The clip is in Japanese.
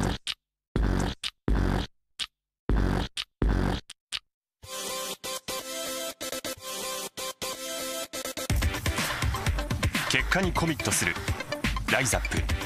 結果にコミットするライザップ